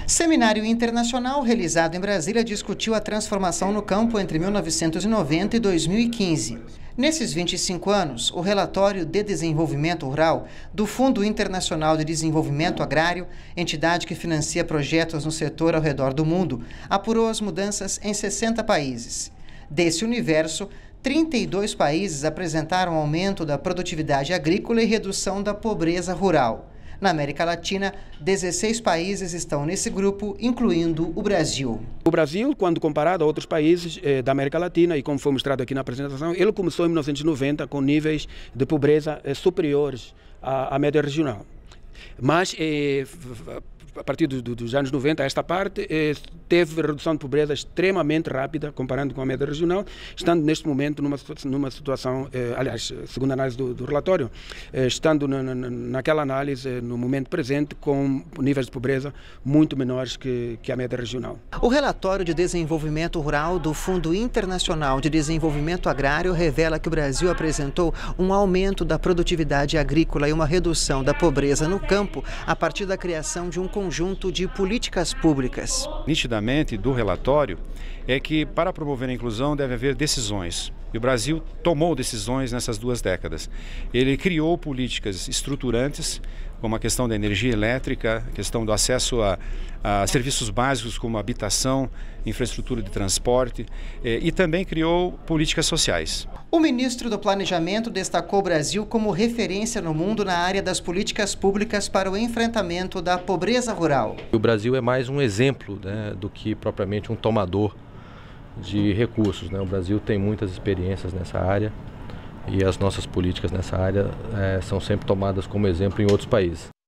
Seminário internacional realizado em Brasília discutiu a transformação no campo entre 1990 e 2015. Nesses 25 anos, o relatório de desenvolvimento rural do Fundo Internacional de Desenvolvimento Agrário, entidade que financia projetos no setor ao redor do mundo, apurou as mudanças em 60 países. Desse universo, 32 países apresentaram aumento da produtividade agrícola e redução da pobreza rural. Na América Latina, 16 países estão nesse grupo, incluindo o Brasil. O Brasil, quando comparado a outros países da América Latina, e como foi mostrado aqui na apresentação, ele começou em 1990 com níveis de pobreza superiores à média regional. Mas, a partir dos anos 90, esta parte teve redução de pobreza extremamente rápida, comparando com a média regional, estando neste momento numa situação, aliás, segundo a análise do relatório, estando naquela análise, no momento presente, com níveis de pobreza muito menores que a média regional. O relatório de desenvolvimento rural do Fundo Internacional de Desenvolvimento Agrário revela que o Brasil apresentou um aumento da produtividade agrícola e uma redução da pobreza no campo a partir da criação de um conjunto de políticas públicas. Nitidamente do relatório é que para promover a inclusão deve haver decisões. E o Brasil tomou decisões nessas 2 décadas. Ele criou políticas estruturantes, como a questão da energia elétrica, a questão do acesso a serviços básicos como habitação, infraestrutura de transporte, e também criou políticas sociais. O ministro do Planejamento destacou o Brasil como referência no mundo na área das políticas públicas para o enfrentamento da pobreza rural. O Brasil é mais um exemplo, do que propriamente um tomador de recursos. O Brasil tem muitas experiências nessa área e as nossas políticas nessa área são sempre tomadas como exemplo em outros países.